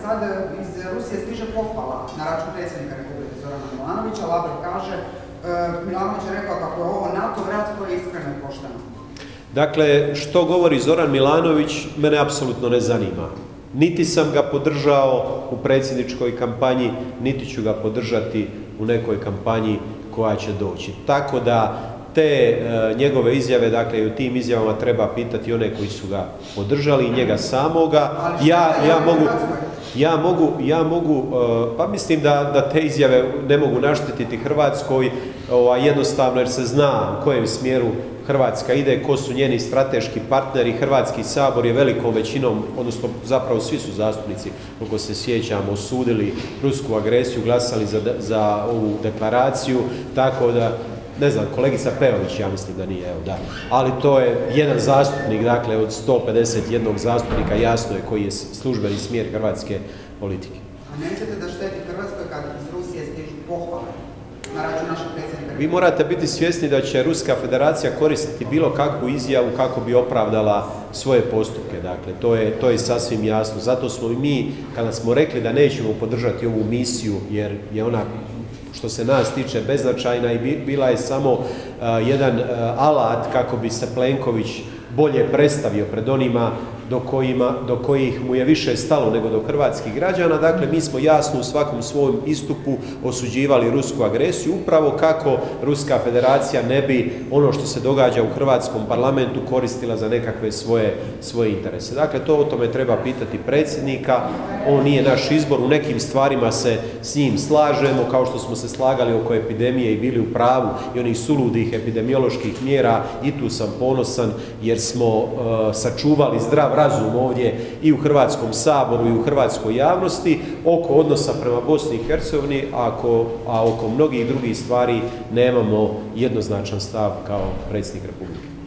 sad iz Rusije stiže pohvala na račun predsjednika Republike Zorana Milanovića. Lavrov kaže, Milanović je rekao kako je ovo NATO rat koji je iskreno i pošteno. Dakle, što govori Zoran Milanović, mene apsolutno ne zanima. Niti sam ga podržao u predsjedničkoj kampanji, niti ću ga podržati u nekoj kampanji koja će doći. Tako da te njegove izjave, dakle i u tim izjavama treba pitati one koji su ga podržali i njega samoga. Ja mogu, pa mislim da te izjave ne mogu naštetiti Hrvatskoj, jednostavno jer se zna u kojem smjeru Hrvatska ide, ko su njeni strateški partneri. Hrvatski sabor je velikom većinom, odnosno zapravo svi su zastupnici, koliko se sjećamo, osudili rusku agresiju, glasali za ovu deklaraciju, tako da, ne znam, kolegica Peović, ja mislim da nije, evo da, ali to je jedan zastupnik, dakle od 151 zastupnika, jasno je koji je službeni smjer hrvatske politike. A nećete da šteti Hrvatskoj kad iz Rusije stižu pohvale na račun našeg predsjednika? Vi morate biti svjesni da će Ruska federacija koristiti bilo kakvu izjavu kako bi opravdala svoje postupke, dakle, to je sasvim jasno. Zato smo i mi, kada smo rekli da nećemo podržati ovu misiju, jer je ona, što se nas tiče, beznačajna i bila je samo jedan alat kako bi se Plenković bolje predstavio pred onima do kojih mu je više stalo nego do hrvatskih građana. Dakle, mi smo jasno u svakom svom istupu osuđivali rusku agresiju, upravo kako Ruska federacija ne bi ono što se događa u hrvatskom parlamentu koristila za nekakve svoje interese. Dakle, to o tome treba pitati predsjednika, on nije naš izbor, u nekim stvarima se s njim slažemo, kao što smo se slagali oko epidemije i bili u pravu i onih suludih epidemioloških mjera, i tu sam ponosan jer smo sačuvali zdrav razum ovdje i u Hrvatskom saboru i u hrvatskoj javnosti. Oko odnosa prema Bosni i Hercegovini, a oko mnogih drugih stvari nemamo jednoznačan stav kao predsjednik Republike.